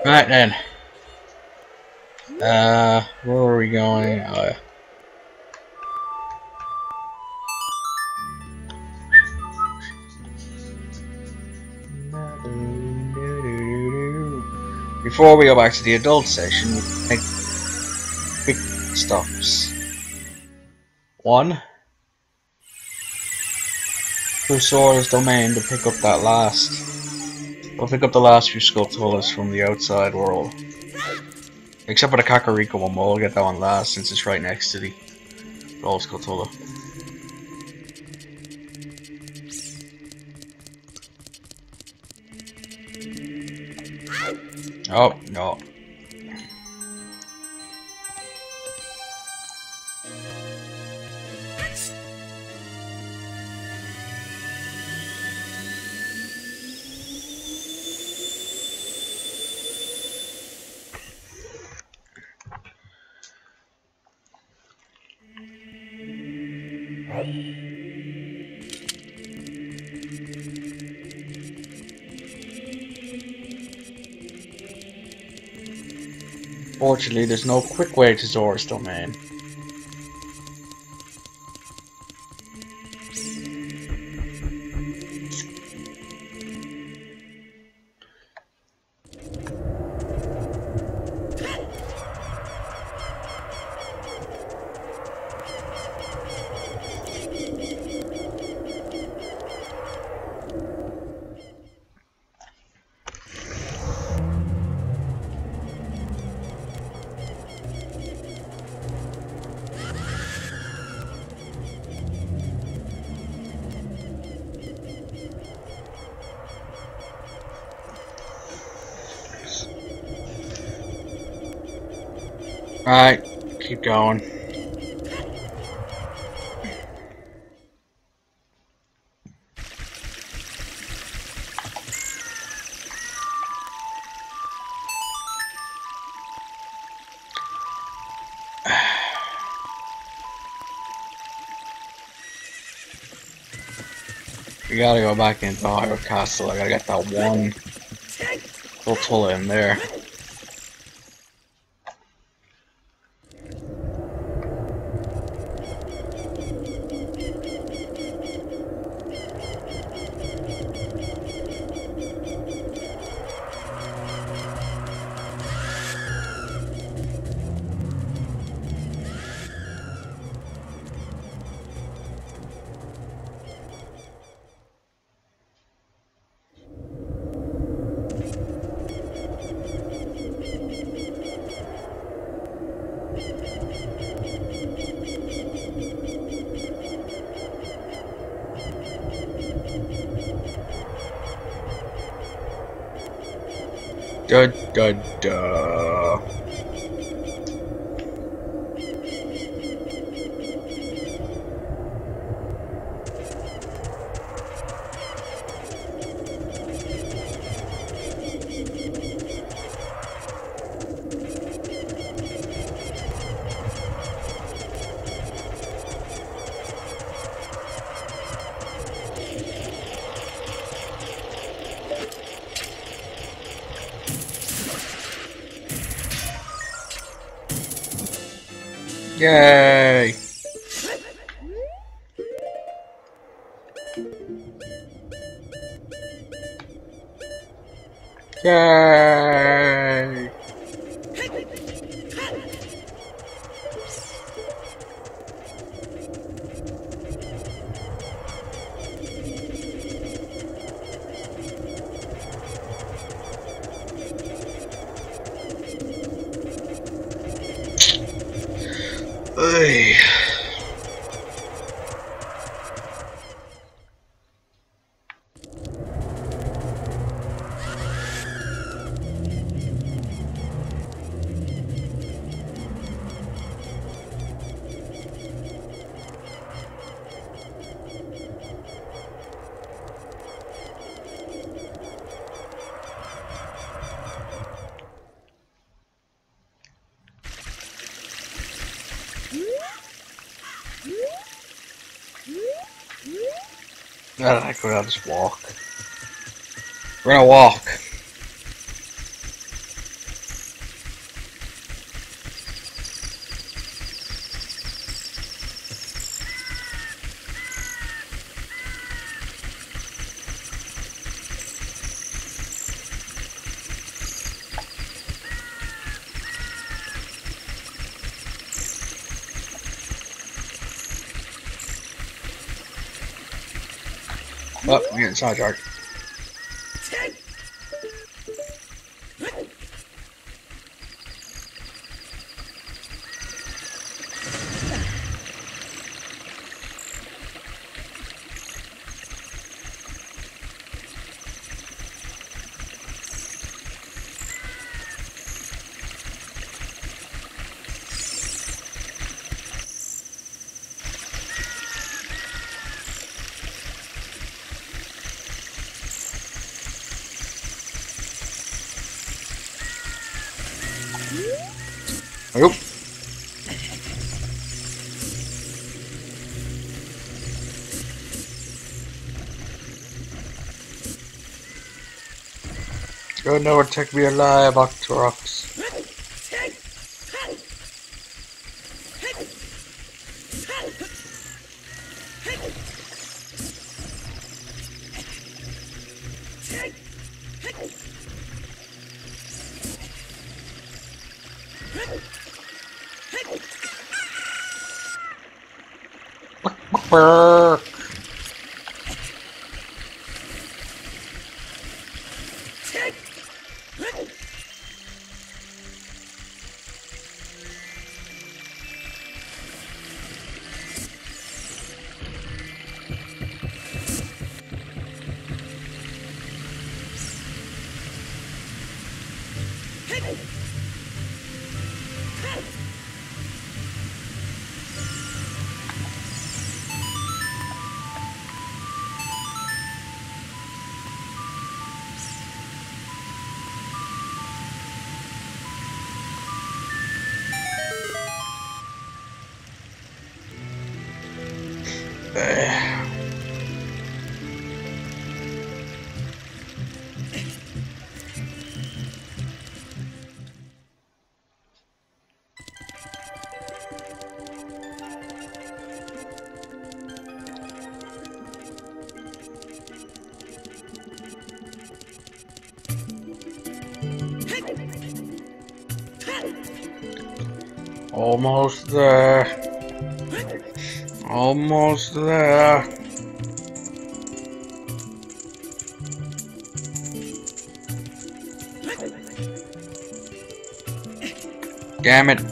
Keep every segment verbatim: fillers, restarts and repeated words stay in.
Right then. Uh, where are we going? Oh, yeah. Before we go back to the adult session, we make quick stops. One, to Sora's domain to pick up that last. We'll pick up the last few Sculptulas from the outside world. Except for the Kakariko one, we'll get that one last since it's right next to the old Sculptula. Oh, no. Fortunately, there's no quick way to Zora's domain. Alright, keep going. We gotta go back into Hyrule Castle. I gotta get that one Sculptula in there. Da da da. Yay! Yay! Hey. I like when I just walk. We're gonna walk. Oh, I'm getting sidetracked. Nope. Oh no, take me alive, Octorox. Brrr. Almost there. Almost there. Damn it.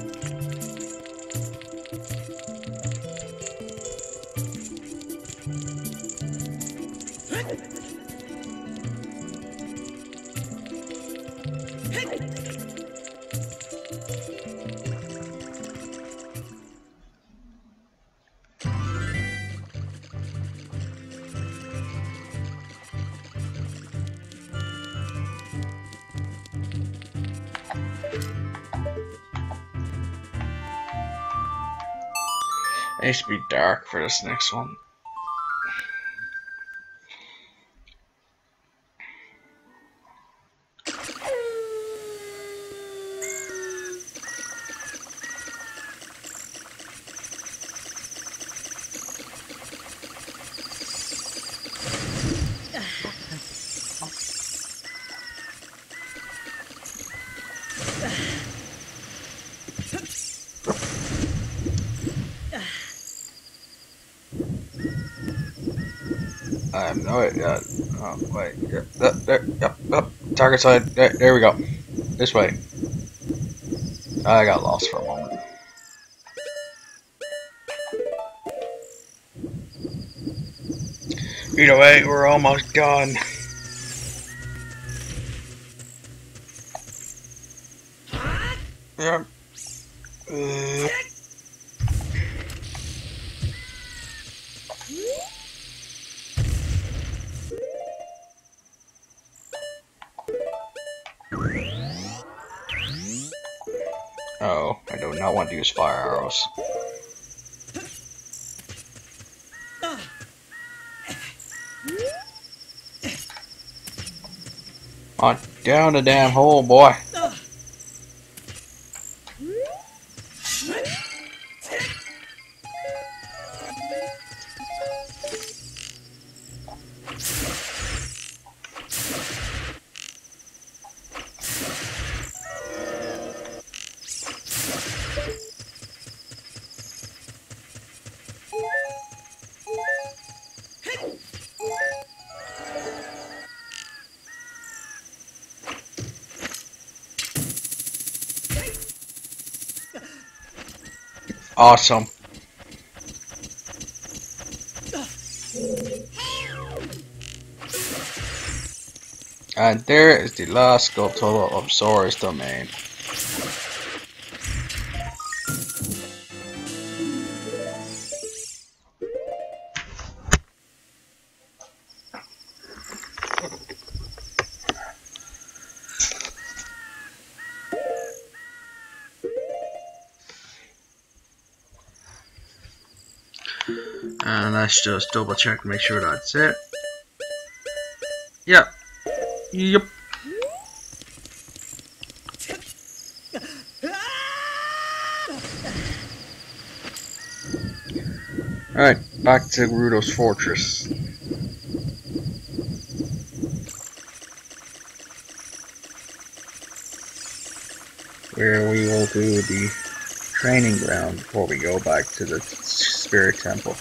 It needs to be dark for this next one. I have no idea. Oh, wait. Yeah, there, there, yep, yep. Target side. There, there we go. This way. I got lost for a moment. Either way, we're almost done. Yep. Uh, oh, I do not want to use fire arrows. On down the damn hole, boy. Awesome. And there is the last sculpture of Zora's domain. And let's just double check and make sure that's it. Yep. Yep. Alright, back to Gerudo's fortress. Where we will do the training ground before we go back to the spirit temple.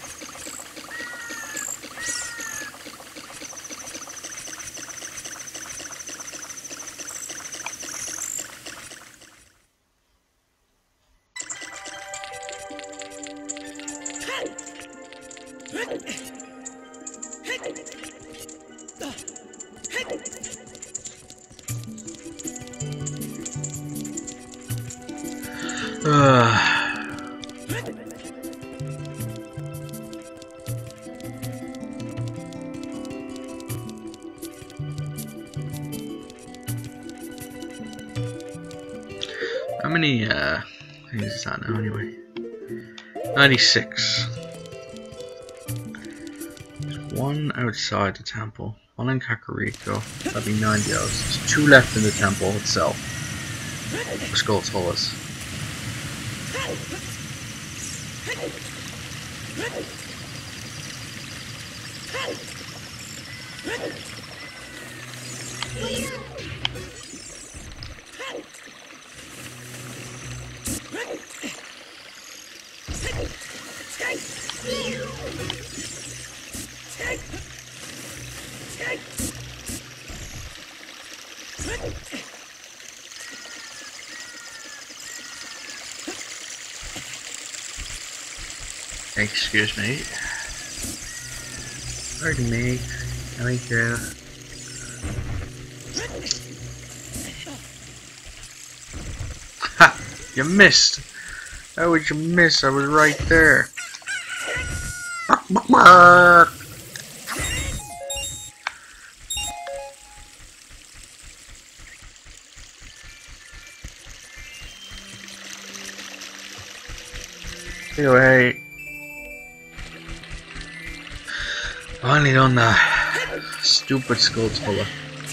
Uh. How many uh, things is that now anyway? ninety-six. There's one outside the temple, one in Kakariko. That'd be ninety hours. There's two left in the temple itself. For Skull's Hollis. Excuse me. Pardon me. Thank you. Ha! You missed! How would you miss? I was right there. Bark, bark, bark. Anyway. Finally done that stupid sculpture.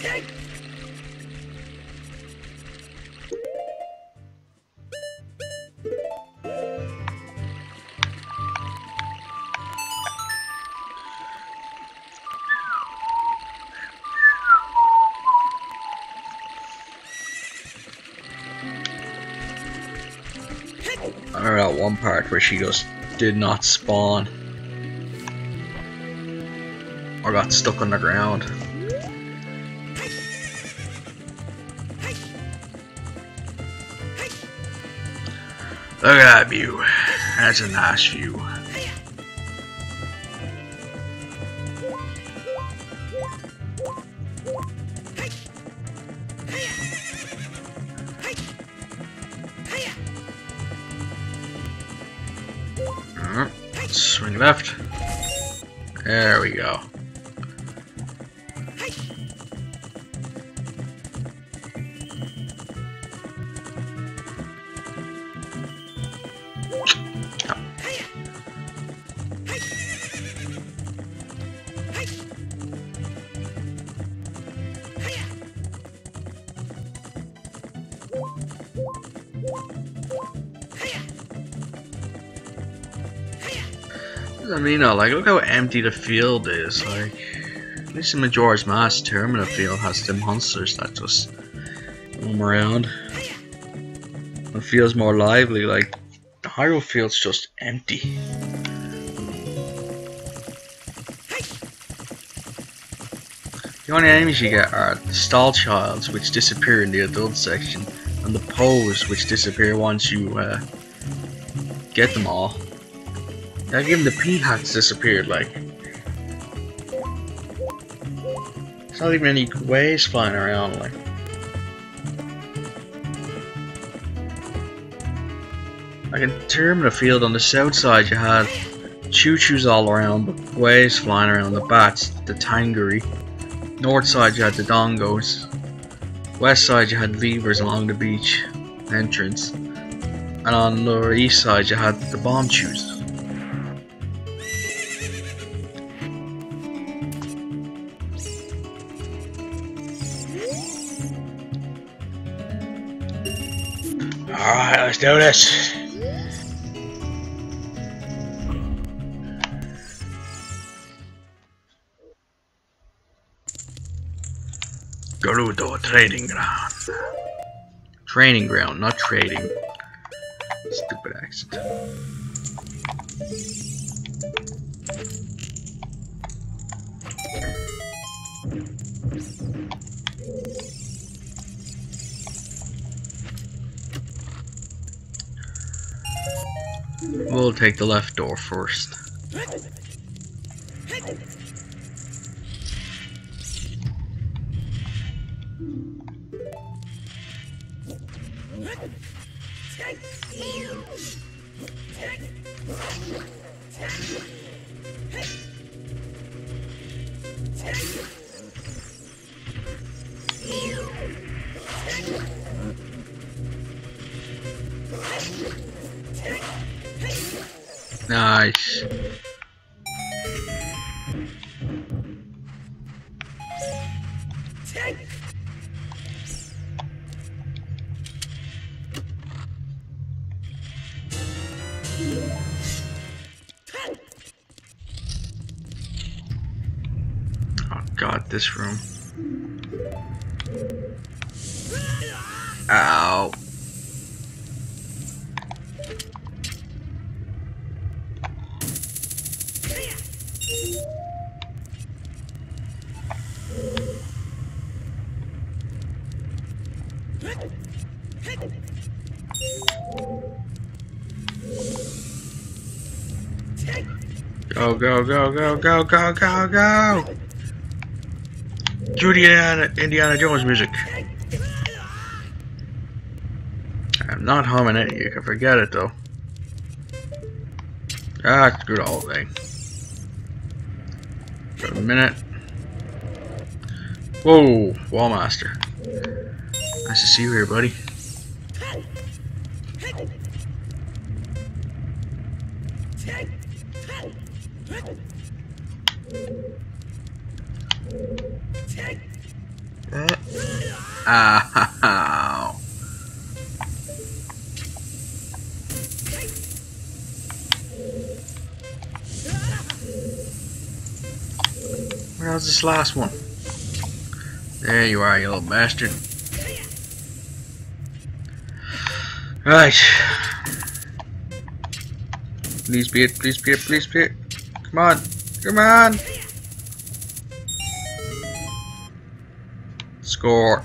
I remember that one part where she just did not spawn. Or got stuck on the ground. Look at that view. That's a nice view. Uh, swing left. There we go. I mean, no, like, look how empty the field is. Like, at least in Majora's Mask, Termina Field has the monsters that just roam around. It feels more lively. Like, the Hyrule Field's just empty. The only enemies you get are the Stall Childs, which disappear in the adult section, and the Pose, which disappear once you uh, get them all. Now even the pea hats disappeared, like. There's not even any waves flying around, like. Like in Termina Field on the south side you had choo-choos all around, but waves flying around, the bats, the tangary. North side you had the dongos. West side you had levers along the beach entrance. And on the east side you had the bomb chews. Alright, let's do this. Gerudo Training Ground. Training ground, not trading. Stupid accent. We'll take the left door first. Nice. Oh god, this room. Ow. Go, go, go, go, go, go, go, go! Cue the Indiana, Indiana Jones music. I'm not humming it, you can forget it though. Ah, screw the whole thing. For a minute. Whoa, Wallmaster. Nice to see you here, buddy. Ow. Where's this last one? There you are, you little bastard. Right. Please be it, please be it, please be it. Come on, come on. Score.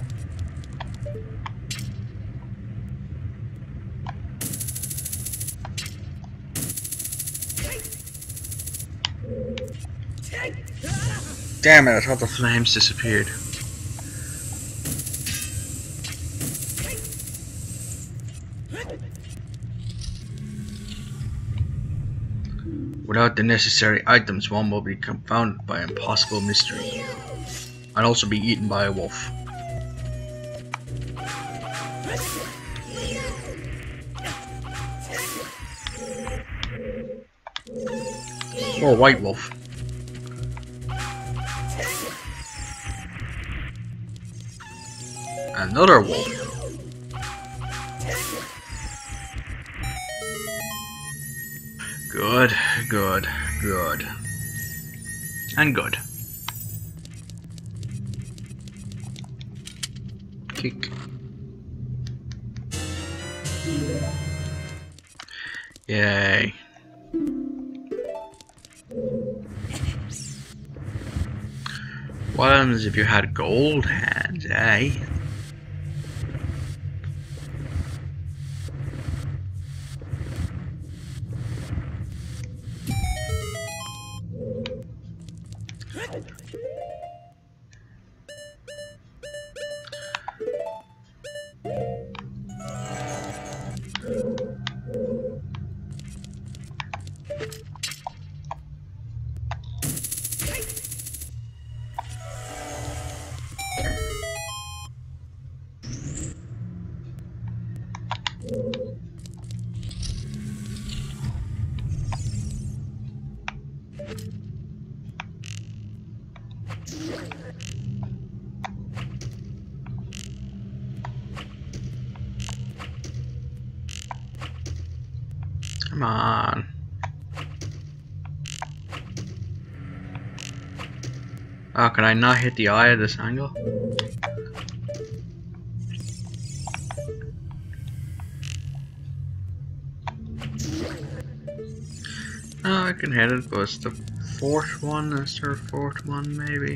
Damn it, I thought the flames disappeared. Without the necessary items, one will be confounded by impossible mystery, and also be eaten by a wolf. Or a white wolf. Another wolf. Good, good, good. And good. Kick. Yay. What happens if you had gold hands, eh? Come on. Oh, can I not hit the eye at this angle? Oh, I can hit it, but it's the fourth one. Is there a fourth one, maybe?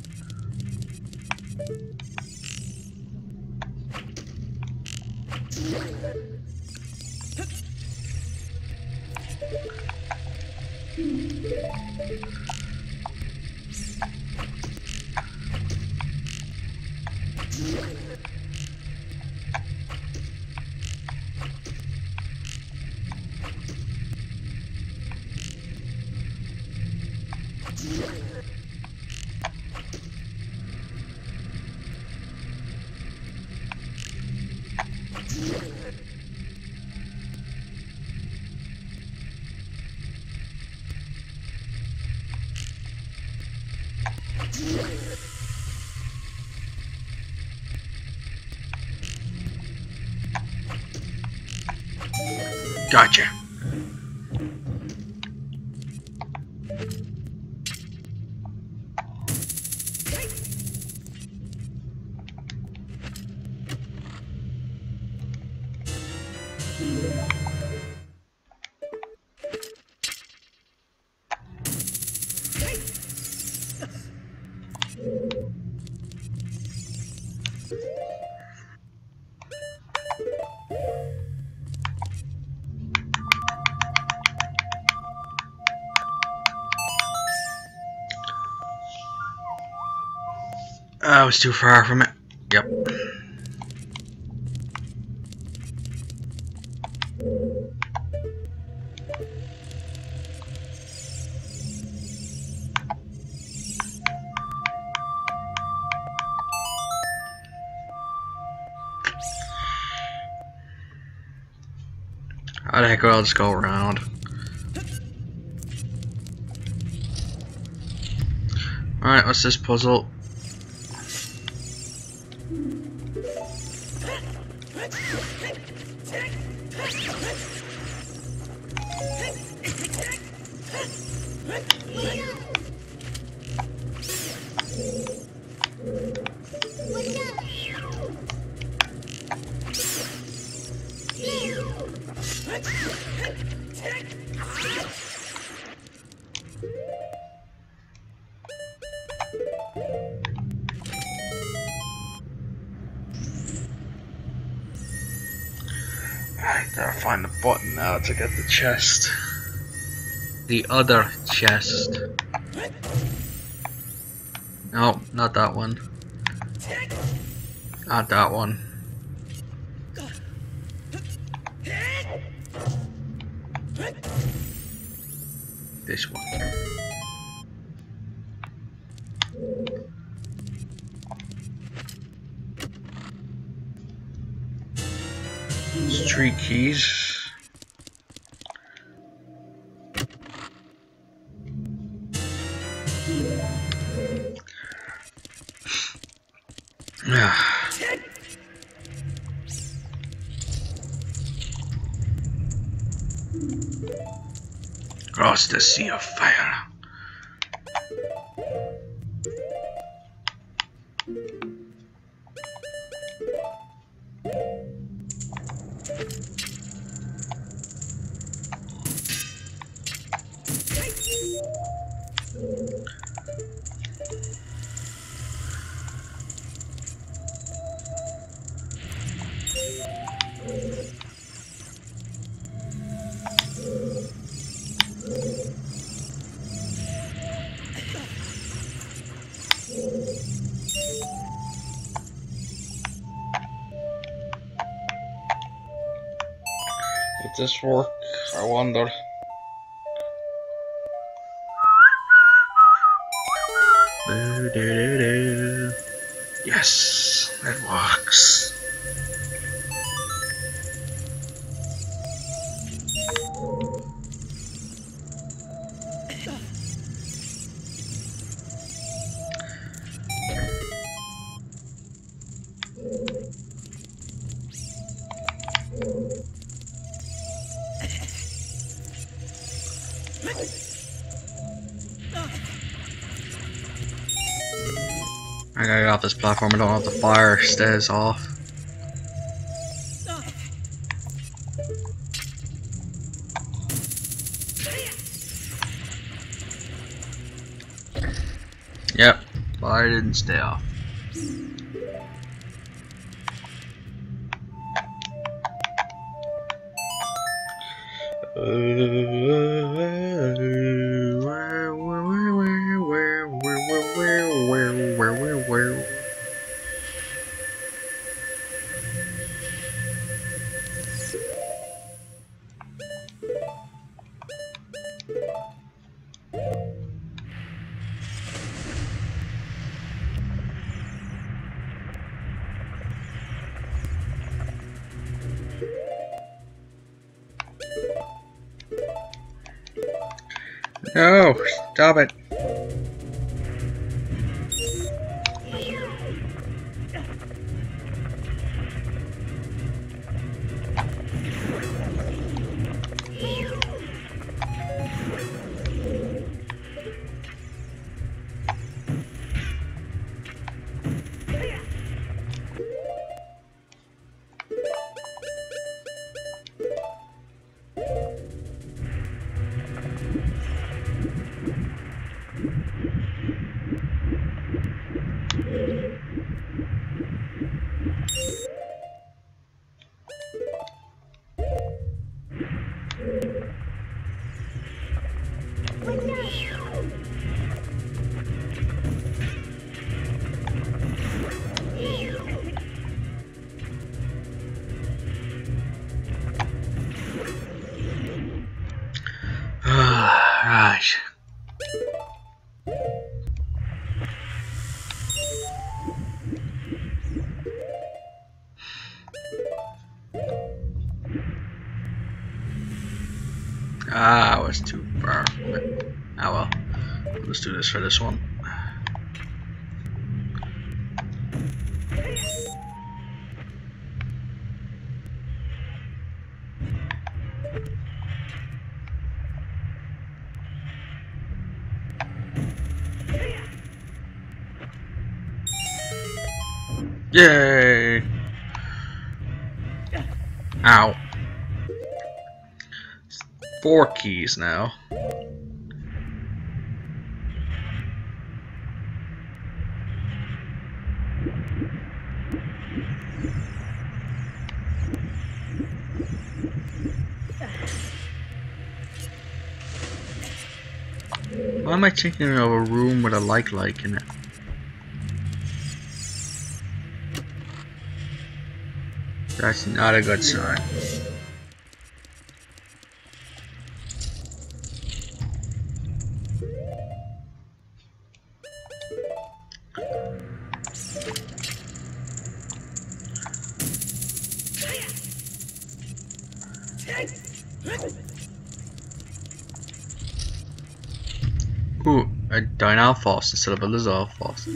Gotcha. I was too far from it. Yep. How the heck will I just go around? Alright, what's this puzzle? I gotta find the button now to get the chest. The other chest. No, not that one. Not that one. This one. There's three keys. Across the sea of fire. Would this work? I wonder. Yes, it works. off this platform. I don't know if the fire stays off. Yep, fire didn't stay off. No, stop it. Right. Ah, I was too far from it. Ah well. Let's do this for this one. Yay! Ow. Four keys now. Why am I thinking of a room with a like-like in it? That's not a good sign. Ooh, a Dynalphos instead of a Lizalphos.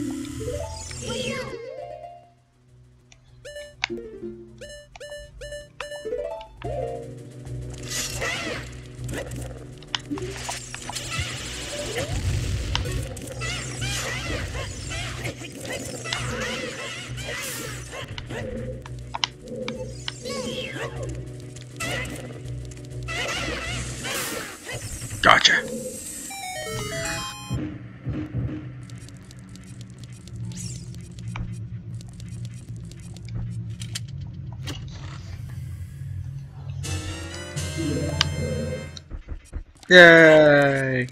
Gotcha. Yay!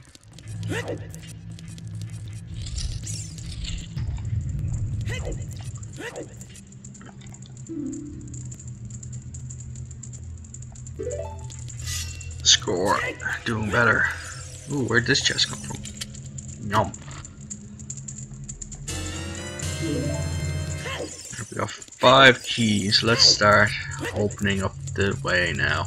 Score. Doing better. Ooh, where'd this chest come from? Yum. We got five keys. Let's start opening up the way now.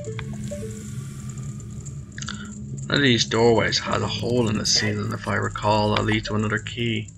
One of these doorways has a hole in the ceiling, if I recall, that'll lead to another key.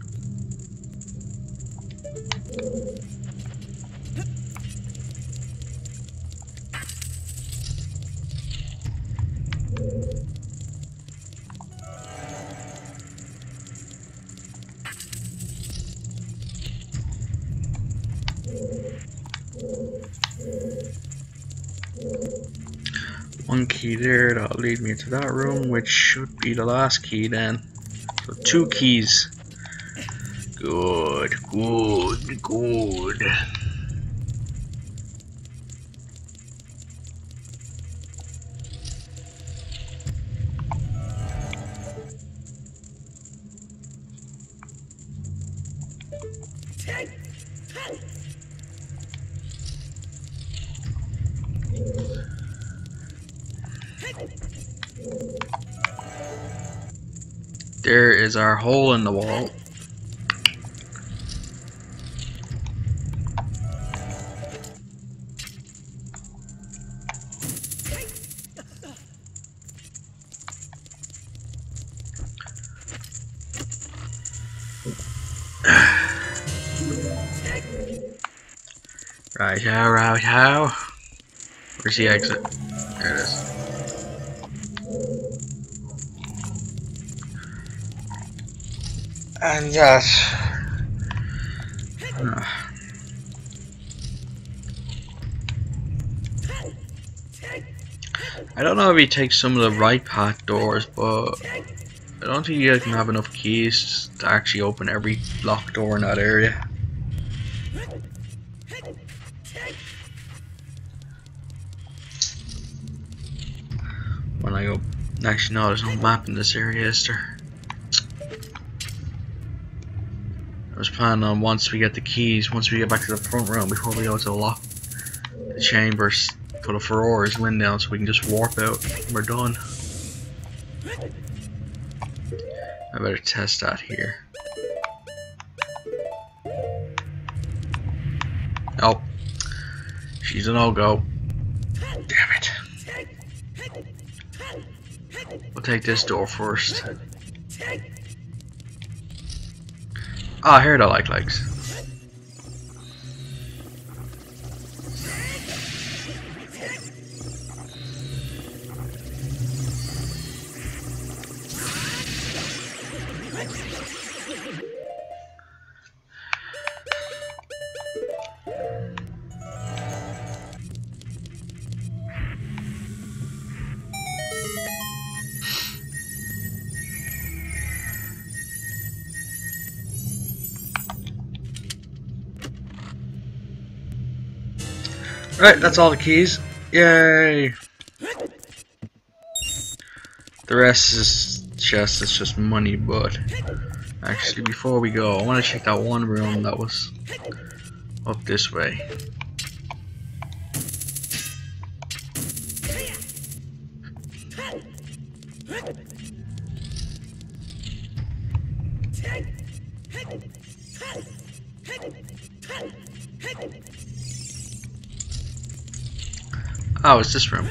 One key there, that'll lead me into that room, which should be the last key then. So two keys. Good, good, good. There is our hole in the wall. Right, how, right, how? Where's the exit? There it is. And that. Uh, I don't know if he takes some of the right path doors, but I don't think you can have enough keys to actually open every locked door in that area. When I go, actually no, there's no map in this area, is there? I was planning on once we get the keys, once we get back to the front room, before we go to the lock the chambers, put a Ferrora's wind down so we can just warp out and we're done. I better test that here. Oh, she's a no-go. Damn it. We'll take this door first. Ah, oh, here the like likes. Right, that's all the keys. Yay! The rest is just it's just money, but actually before we go, I want to check that one room that was up this way. Oh, it's this room.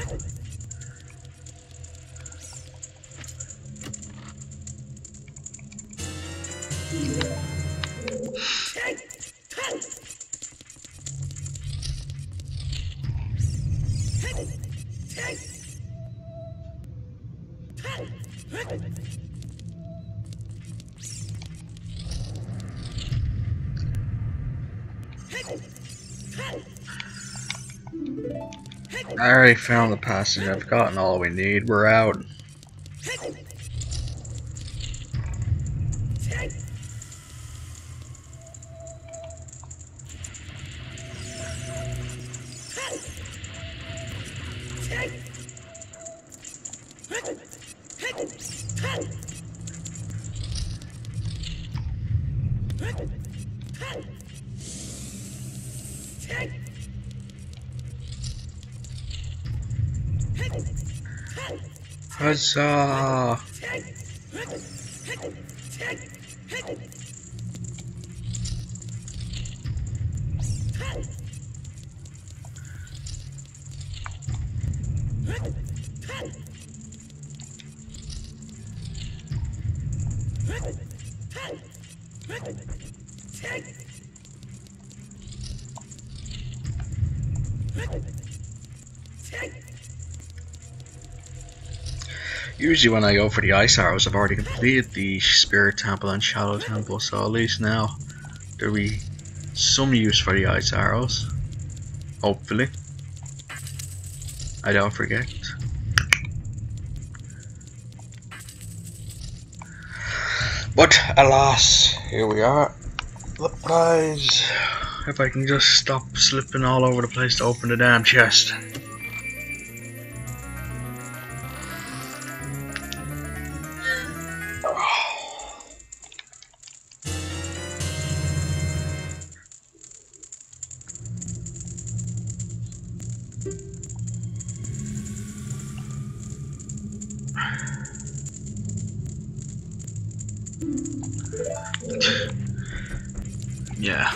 I already found the passage. I've gotten all we need. We're out. Huzzah! Usually when I go for the ice arrows, I've already completed the spirit temple and shadow temple, so at least now there'll be some use for the ice arrows. Hopefully. I don't forget. But alas, here we are. Look guys, if I can just stop slipping all over the place to open the damn chest. Yeah.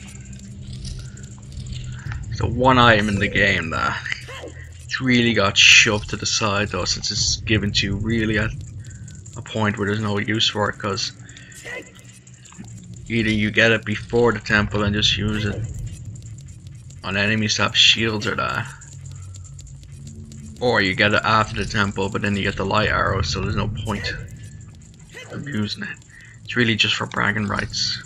The one item in the game that really got shoved to the side though, since it's given to you really at a point where there's no use for it, because either you get it before the temple and just use it on enemies that have shields or that, or you get it after the temple but then you get the light arrow, so there's no point of using it. It's really just for bragging rights.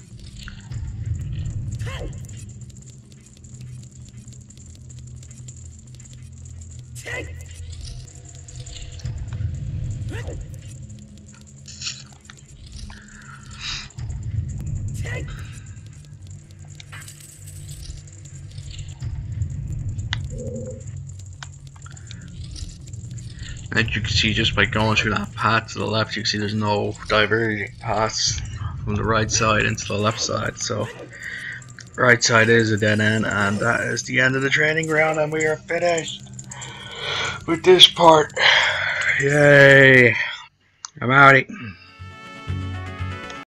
And you can see just by going through that path to the left, you can see there's no diverging paths from the right side into the left side. So right side is a dead end, and that is the end of the training ground, and we are finished with this part. Yay! I'm outie.